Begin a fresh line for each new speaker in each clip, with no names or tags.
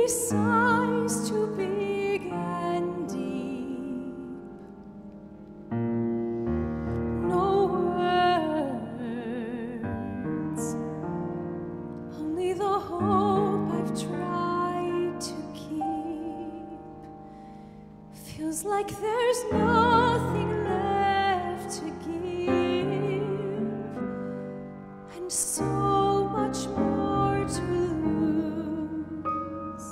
any sighs too big and deep. No words, only the hope I've tried to keep. Feels like there's nothing left to give, and so much more to lose.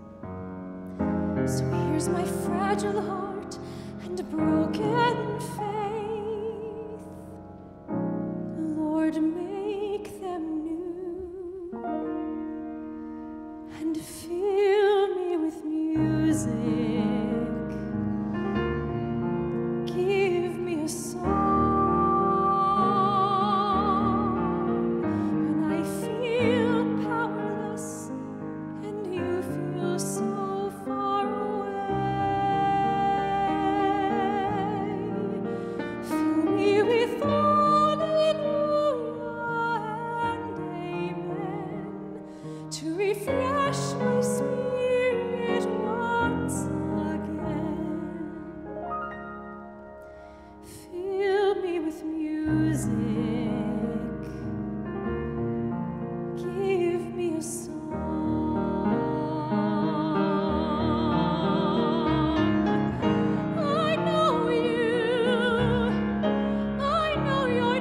So here's my fragile heart and a broken faith. Lord, make them new and fill me with music. Give me a song when I feel powerless and you feel so far away. Fill me with hallelujah and amen to refresh my spirit once again. Fill me with music. Give me a song. I know you. I know your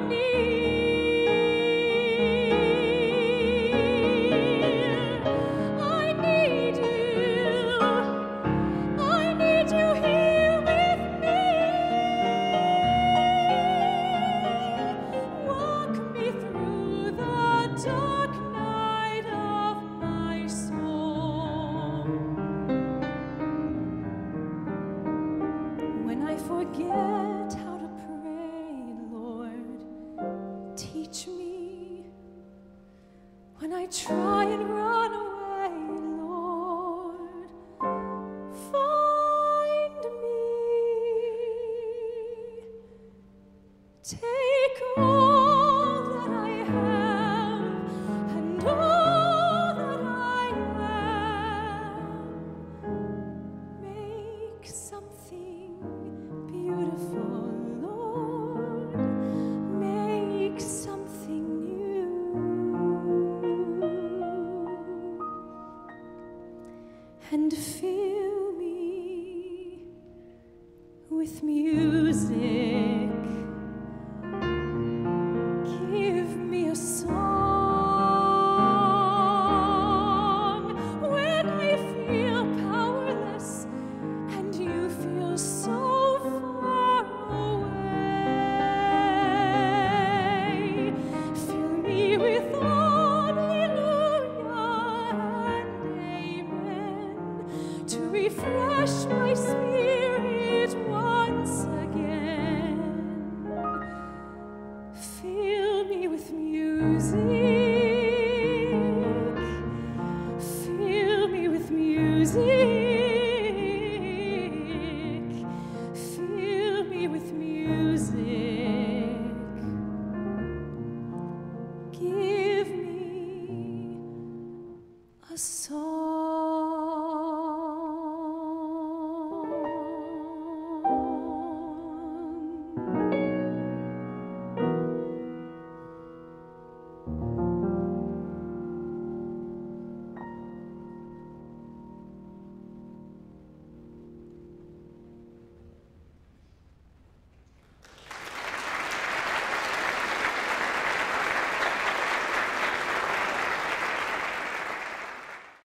need. I need you. I need you here with me. Walk me through the dark night of my soul. When I forget how to pray, Lord, teach me. When I try and run away, Lord, find me. Take all that I have and all that I am. Make something beautiful, Lord. Make something new. And fill me with music. Give me a song when I feel powerless and you feel so far away. Fill me with hallelujah and amen to refresh my spirit once again. Fill me with music. Fill me with music. Fill me with music. Give me a song.